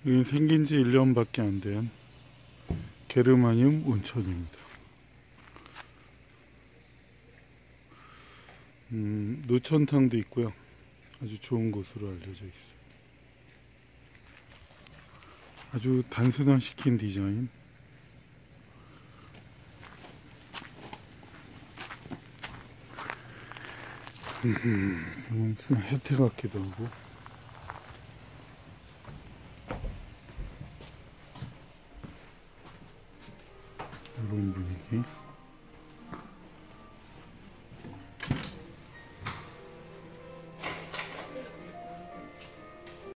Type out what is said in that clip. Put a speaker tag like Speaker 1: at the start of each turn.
Speaker 1: 여기 생긴 지 1년밖에 안 된 게르마늄 온천입니다. 노천탕도 있고요. 아주 좋은 곳으로 알려져 있어요. 아주 단순화시킨 디자인. 무슨 혜태 같기도 하고.